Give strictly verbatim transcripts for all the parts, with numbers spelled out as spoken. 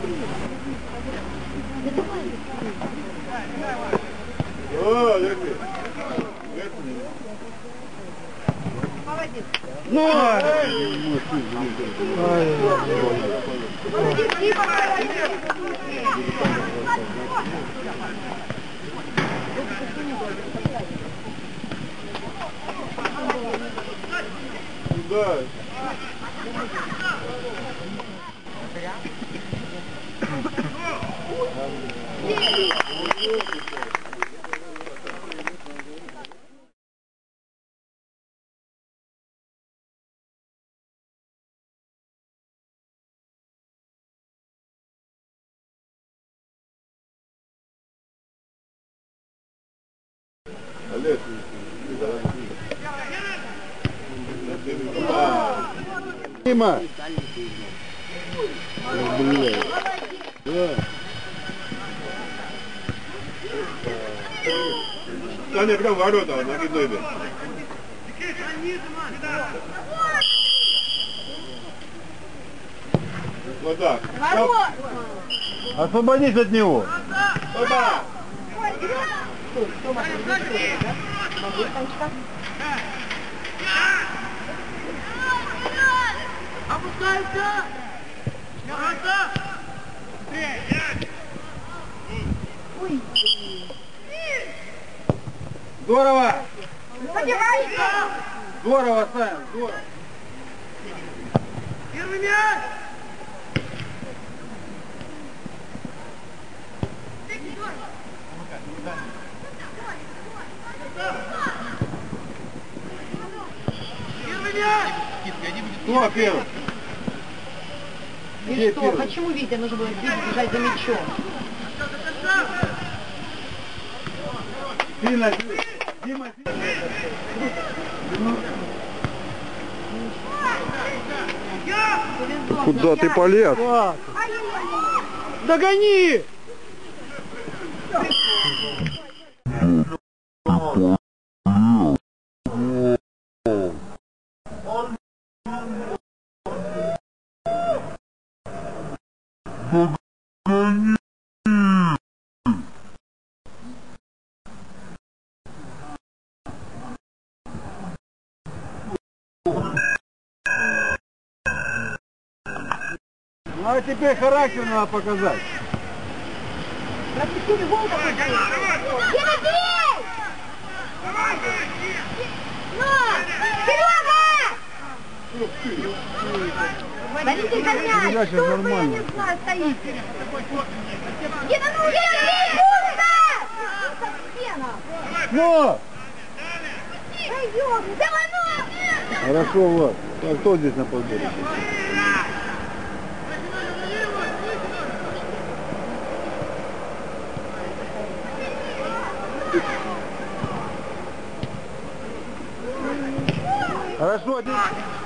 О, лети. Молодец. Ну! Да. Олег, Дима! Таня, прям ворота, ноги дойдет. Вот так. Освободись от него! Опа! Опускайся! Ой. Здорово! Поднимайся! Здорово, Сань, здорово! Первый мяч! Первый мяч! Кто первый? И Где что? первый? Почему Витя нужно было бежать за мячом? Сильно! Дима, Куда ты полез? догони! Ну а теперь характер надо показать. Пропустили гол какой-то. Дима, бей! Ну! Серега! Борите за мяч! Что вы, я не знаю, стоите? Дима, ну Дима, бей! Пусто! Стена! Ну! Пойдем! Давай, ну! Хорошо, Влад. А кто здесь на подборе? Хорошо, один.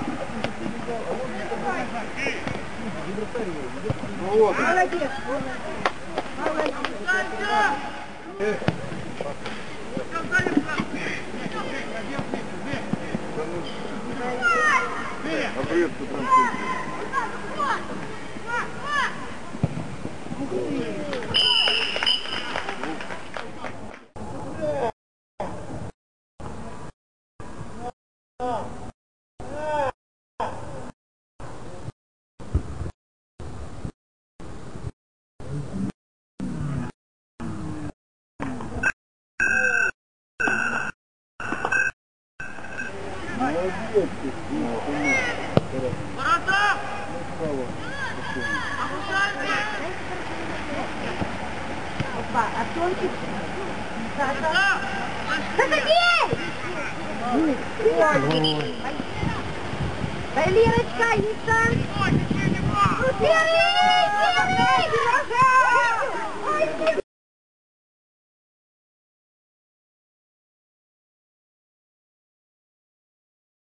Ну вот. Молодец! Молодец! Обрезку прям. Опа, а тонкий? Саша! Заходи! Ой! Дай, Лерочка, Иса! Ну, первый! Первый! Дорога!